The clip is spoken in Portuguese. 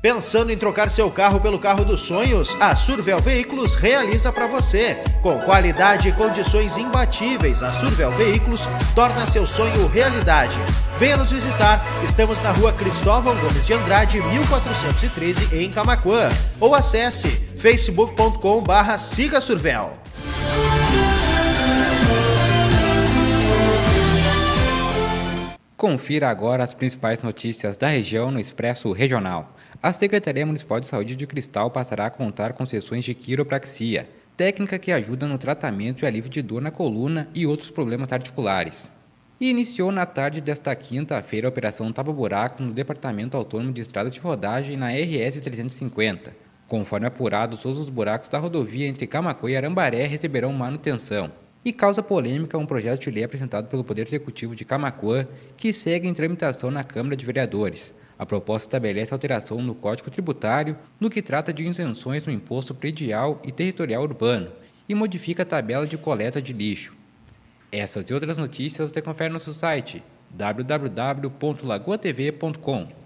Pensando em trocar seu carro pelo carro dos sonhos? A Survel Veículos realiza para você. Com qualidade e condições imbatíveis, a Survel Veículos torna seu sonho realidade. Venha nos visitar. Estamos na rua Cristóvão Gomes de Andrade, 1413, em Camaquã. Ou acesse facebook.com/siga-survel. Confira agora as principais notícias da região no Expresso Regional. A Secretaria Municipal de Saúde de Cristal passará a contar com sessões de quiropraxia, técnica que ajuda no tratamento e alívio de dor na coluna e outros problemas articulares. E iniciou na tarde desta quinta-feira a Operação Tapa Buraco no Departamento Autônomo de Estradas de Rodagem na RS 350. Conforme apurado, todos os buracos da rodovia entre Camaquã e Arambaré receberão manutenção. E causa polêmica um projeto de lei apresentado pelo Poder Executivo de Camaquã que segue em tramitação na Câmara de Vereadores. A proposta estabelece alteração no Código Tributário no que trata de isenções no imposto predial e territorial urbano e modifica a tabela de coleta de lixo. Essas e outras notícias você confere no nosso site www.lagoatv.com.